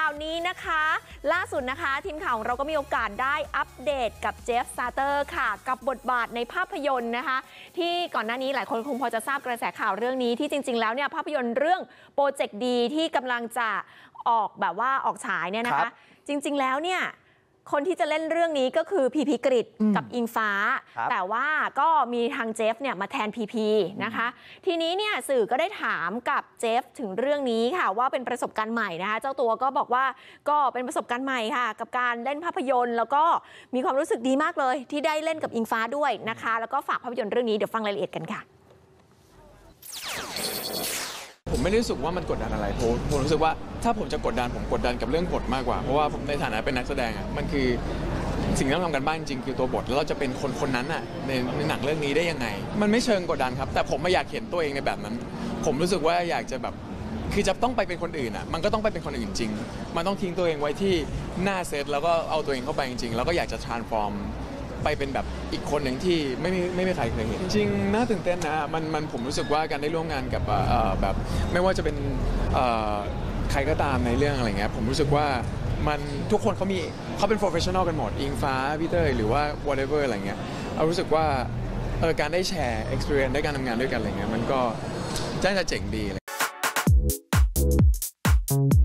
าวนี้นะคะล่าสุดนะคะทีมข่าวของเราก็มีโอกาสได้อัปเดตกับเจฟซาเตอร์ค่ะกับบทบาทในภาพยนตร์นะคะที่ก่อนหน้านี้หลายคนคงพอจะทราบกระแสข่าวเรื่องนี้ที่จริงๆแล้วเนี่ยภาพยนตร์เรื่องโปรเจกต์ดีที่กำลังจะออกแบบว่าออกฉายเนี่ยนะคะจริงๆแล้วเนี่ยคนที่จะเล่นเรื่องนี้ก็คือพีพีกฤษกับอิงฟ้าแต่ว่าก็มีทางเจฟเนี่ยมาแทนพีพีนะคะทีนี้เนี่ยสื่อก็ได้ถามกับเจฟถึงเรื่องนี้ค่ะว่าเป็นประสบการณ์ใหม่นะคะเจ้าตัวก็บอกว่าก็เป็นประสบการณ์ใหม่ค่ะกับการเล่นภาพยนตร์แล้วก็มีความรู้สึกดีมากเลยที่ได้เล่นกับอิงฟ้าด้วยนะคะแล้วก็ฝากภาพยนตร์เรื่องนี้เดี๋ยวฟังรายละเอียดกันค่ะผมไม่ได้รู้สึกว่ามันกดดันอะไรผมรู้สึกว่าถ้าผมจะกดดันผมกดดันกับเรื่องบทมากกว่าเพราะว่าผมในฐานะเป็นนักแสดงอ่ะมันคือสิ่งที่ต้องทำกันบ้านจริงคือตัวบทแล้วเราจะเป็นคนนั้นอ่ะในหนังเรื่องนี้ได้ยังไงมันไม่เชิงกดดันครับแต่ผมไม่อยากเห็นตัวเองในแบบนั้นผมรู้สึกว่าอยากจะแบบคือจะต้องไปเป็นคนอื่นอ่ะมันก็ต้องไปเป็นคนอื่นจริงมันต้องทิ้งตัวเองไว้ที่หน้าเซตแล้วก็เอาตัวเองเข้าไปจริงๆแล้วก็อยากจะ transformไปเป็นแบบอีกคนหนึ่งที่ไม่มีใครเคยเห็นจริงๆน่าตื่นเต้นนะมันผมรู้สึกว่าการได้ร่วมงานกับแบบไม่ว่าจะเป็นใครก็ตามในเรื่องอะไรเงี้ยผมรู้สึกว่ามันทุกคนเขาเป็น professional กันหมดอิงฟ้าพี่เต้ยหรือว่า whatever อะไรเงี้ยเรารู้สึกว่าการได้แชร์ experience ได้การทำงานด้วยกันอะไรเงี้ยมันก็จะเจ๋งดี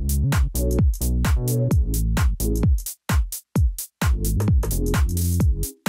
เลย